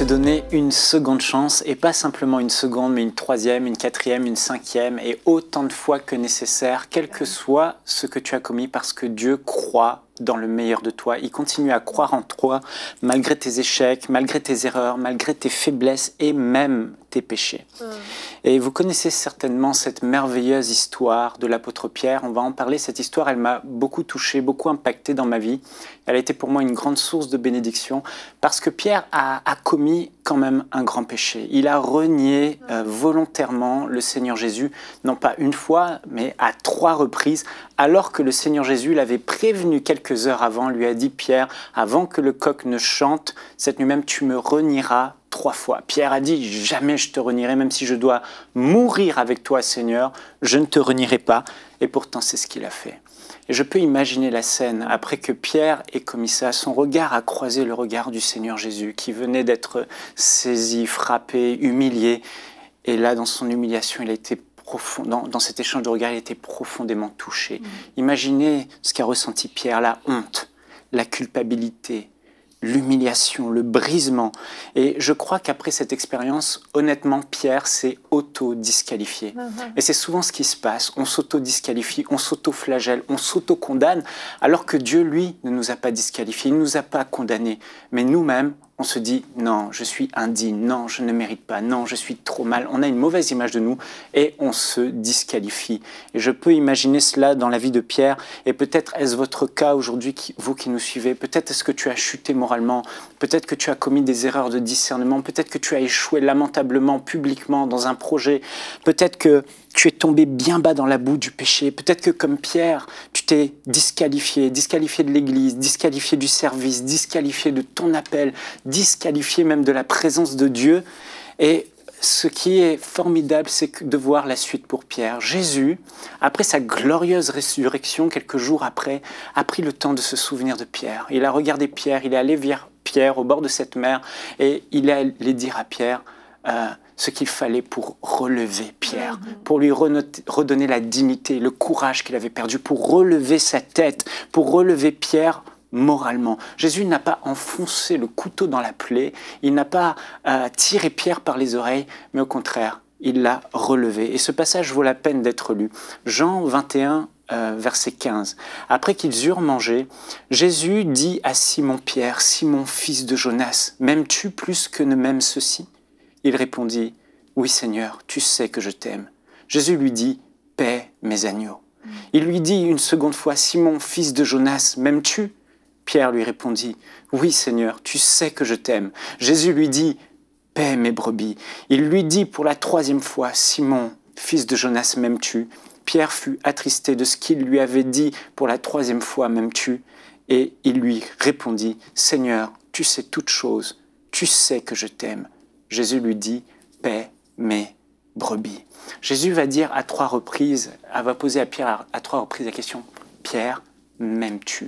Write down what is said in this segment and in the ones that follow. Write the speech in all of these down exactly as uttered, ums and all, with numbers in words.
donner une seconde chance, et pas simplement une seconde, mais une troisième, une quatrième, une cinquième, et autant de fois que nécessaire, quel que soit ce que tu as commis, parce que Dieu croit dans le meilleur de toi. Il continue à croire en toi, malgré tes échecs, malgré tes erreurs, malgré tes faiblesses et même tes péchés. Mmh. Et vous connaissez certainement cette merveilleuse histoire de l'apôtre Pierre. On va en parler. Cette histoire, elle m'a beaucoup touché, beaucoup impacté dans ma vie. Elle a été pour moi une grande source de bénédiction parce que Pierre a, a commis quand même un grand péché. Il a renié euh, volontairement le Seigneur Jésus, non pas une fois, mais à trois reprises, alors que le Seigneur Jésus l'avait prévenu quelques heures avant, lui a dit: Pierre, avant que le coq ne chante, cette nuit même, tu me renieras trois fois. Pierre a dit: jamais je te renierai, même si je dois mourir avec toi, Seigneur, je ne te renierai pas. Et pourtant, c'est ce qu'il a fait. Et je peux imaginer la scène, après que Pierre ait commis ça, son regard a croisé le regard du Seigneur Jésus, qui venait d'être saisi, frappé, humilié. Et là, dans son humiliation, il a été profond, dans, dans cet échange de regards, il a été profondément touché. Mmh. Imaginez ce qu'a ressenti Pierre, la honte, la culpabilité, l'humiliation, le brisement. Et je crois qu'après cette expérience, honnêtement, Pierre s'est auto-disqualifié. Mmh. Et c'est souvent ce qui se passe. On s'auto-disqualifie, on s'auto-flagelle, on s'auto-condamne, alors que Dieu, lui, ne nous a pas disqualifiés, il ne nous a pas condamnés. Mais nous-mêmes, on se dit: non, je suis indigne, non, je ne mérite pas, non, je suis trop mal. On a une mauvaise image de nous et on se disqualifie. Et je peux imaginer cela dans la vie de Pierre. Et peut-être est-ce votre cas aujourd'hui, vous qui nous suivez. Peut-être est-ce que tu as chuté moralement. Peut-être que tu as commis des erreurs de discernement. Peut-être que tu as échoué lamentablement, publiquement, dans un projet. Peut-être que tu es tombé bien bas dans la boue du péché. Peut-être que comme Pierre, tu t'es disqualifié, disqualifié de l'Église, disqualifié du service, disqualifié de ton appel, disqualifié même de la présence de Dieu. Et ce qui est formidable, c'est de voir la suite pour Pierre. Jésus, après sa glorieuse résurrection, quelques jours après, a pris le temps de se souvenir de Pierre. Il a regardé Pierre, il est allé vers Pierre au bord de cette mer et il est allé dire à Pierre euh, ce qu'il fallait pour relever Pierre, pour lui redonner la dignité, le courage qu'il avait perdu, pour relever sa tête, pour relever Pierre moralement. Jésus n'a pas enfoncé le couteau dans la plaie, il n'a pas euh, tiré Pierre par les oreilles, mais au contraire, il l'a relevé. Et ce passage vaut la peine d'être lu. Jean vingt et un, euh, verset quinze. Après qu'ils eurent mangé, Jésus dit à Simon-Pierre: Simon, fils de Jonas, m'aimes-tu plus que ne m'aiment ceux-ci? Il répondit: oui, Seigneur, tu sais que je t'aime. Jésus lui dit: paie mes agneaux. Mmh. Il lui dit une seconde fois: Simon, fils de Jonas, m'aimes-tu? Pierre lui répondit: oui, Seigneur, tu sais que je t'aime. Jésus lui dit: paie mes brebis. Il lui dit pour la troisième fois: Simon, fils de Jonas, m'aimes-tu? Pierre fut attristé de ce qu'il lui avait dit pour la troisième fois: m'aimes-tu? Et il lui répondit: Seigneur, tu sais toutes choses, tu sais que je t'aime. Jésus lui dit: paie mes brebis. Jésus va dire à trois reprises, elle va poser à Pierre à, à trois reprises la question: Pierre, m'aimes-tu?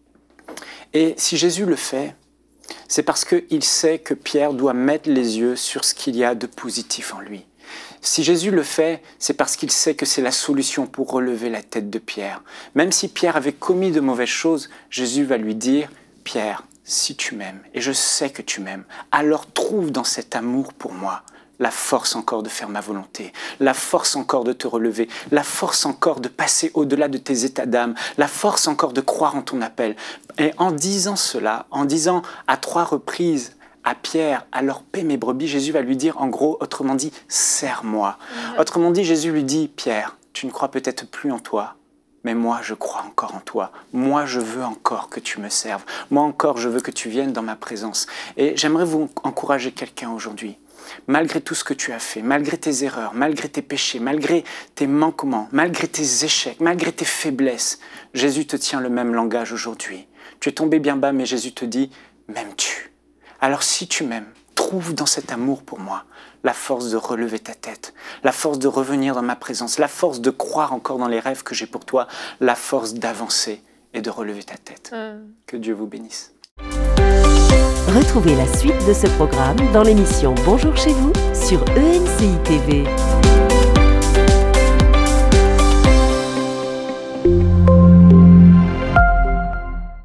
Et si Jésus le fait, c'est parce qu'il sait que Pierre doit mettre les yeux sur ce qu'il y a de positif en lui. Si Jésus le fait, c'est parce qu'il sait que c'est la solution pour relever la tête de Pierre. Même si Pierre avait commis de mauvaises choses, Jésus va lui dire: Pierre, si tu m'aimes, et je sais que tu m'aimes, alors trouve dans cet amour pour moi la force encore de faire ma volonté, la force encore de te relever, la force encore de passer au-delà de tes états d'âme, la force encore de croire en ton appel. Et en disant cela, en disant à trois reprises à Pierre: alors paie mes brebis, Jésus va lui dire en gros, autrement dit, sers-moi. Mmh. Autrement dit, Jésus lui dit: Pierre, tu ne crois peut-être plus en toi, mais moi, je crois encore en toi. Moi, je veux encore que tu me serves. Moi encore, je veux que tu viennes dans ma présence. Et j'aimerais vous encourager quelqu'un aujourd'hui. Malgré tout ce que tu as fait, malgré tes erreurs, malgré tes péchés, malgré tes manquements, malgré tes échecs, malgré tes faiblesses, Jésus te tient le même langage aujourd'hui. Tu es tombé bien bas, mais Jésus te dit: m'aimes-tu? Alors si tu m'aimes, trouve dans cet amour pour moi la force de relever ta tête, la force de revenir dans ma présence, la force de croire encore dans les rêves que j'ai pour toi, la force d'avancer et de relever ta tête. Mm. Que Dieu vous bénisse. Retrouvez la suite de ce programme dans l'émission Bonjour chez vous sur E N C I T V.